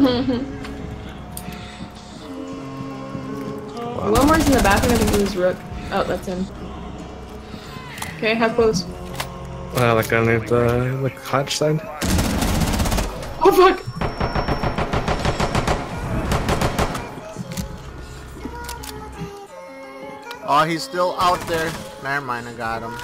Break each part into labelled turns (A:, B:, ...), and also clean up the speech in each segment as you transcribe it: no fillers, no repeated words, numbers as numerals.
A: One more's in the bathroom, I think it was Rook. Oh, that's him. Okay, how close?
B: Like underneath the hatch side.
A: Oh fuck!
C: Oh, he's still out there. Never mind, I got him.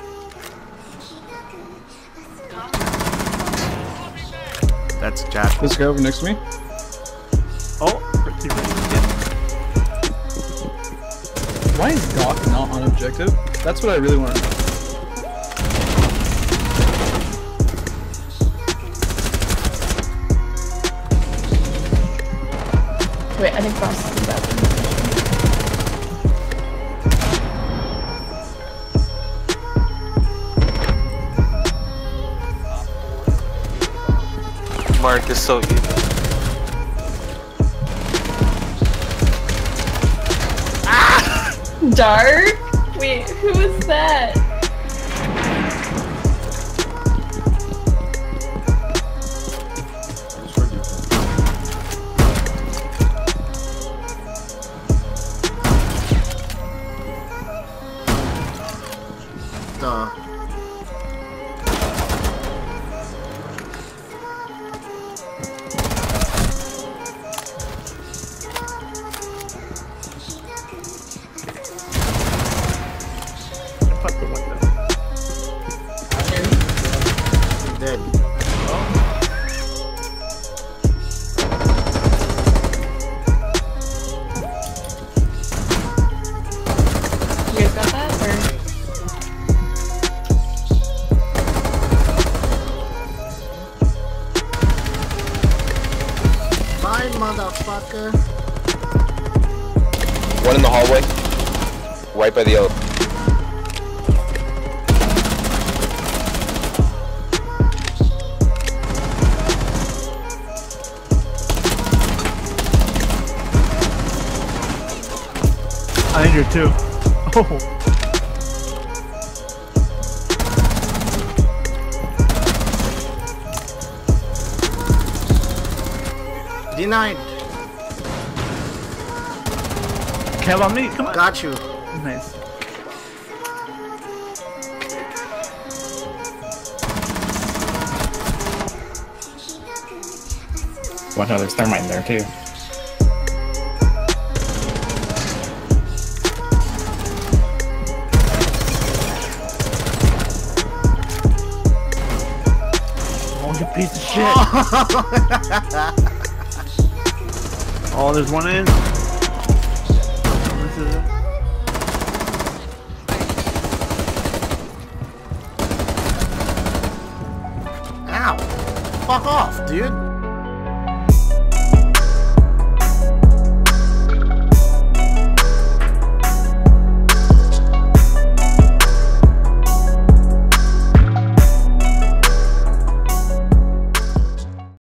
C: That's Jack.
D: This guy over next to me.
E: Oh, pretty
D: Why is Doc not on objective? That's what I really want to know.
A: Wait, I think Frost is in the bathroom.
F: Mark is so evil.
A: Dark? Wait, who was that?
C: Duh.
E: Fuck the window.
C: Dead.
A: You guys got that? Or?
C: Bye, motherfucker.
G: One in the hallway. Right by the oak.
E: I injured too. Oh.
C: Denied.
E: Kev on me, come on.
C: Got you.
E: Nice.
H: Watch out, there's thermite in there too.
E: Oh, you piece of shit. Oh, there's one in. This is it.
C: Ow. Fuck off, dude.